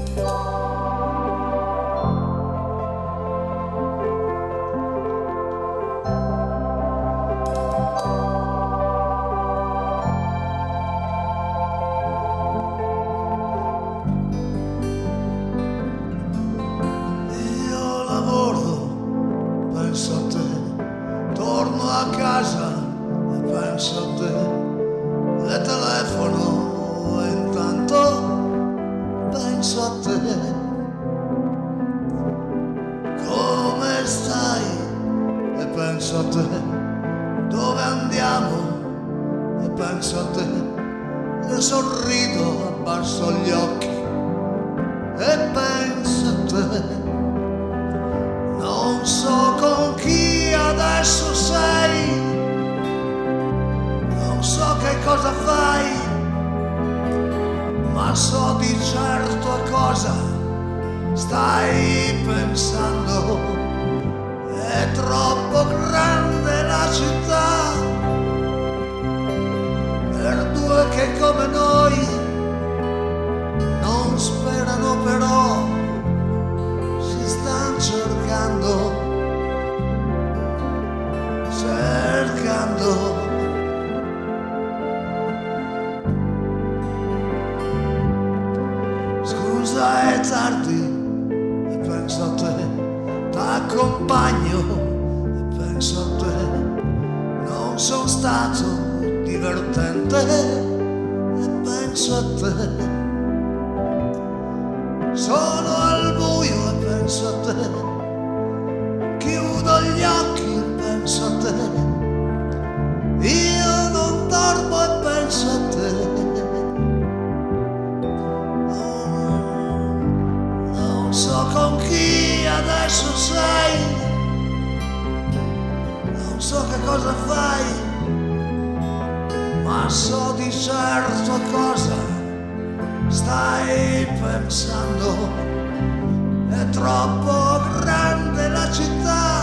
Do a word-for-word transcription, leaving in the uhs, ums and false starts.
A casa e penso a te, le telefono e intanto penso a te. Come stai? E penso a te. Dove andiamo? E penso a te. Le sorrido, abbasso gli occhi e penso a te. Non so con chi adesso sei, non so che cosa fai, ma so di certo a cosa stai pensando. È troppo grande la città per due che come noi non sperano, però si stanno cercando, cercando. Scusa, è tardi e penso a te, t'accompagno e penso a te. Non sono stato divertente e penso a te. Sono al buio e penso a te. Chiudo gli occhi e penso a te. Io non dormo e penso a te. Non, non so con chi adesso sei, non so che cosa fai, ma so di certo a cosa stai pensando. È troppo grande la città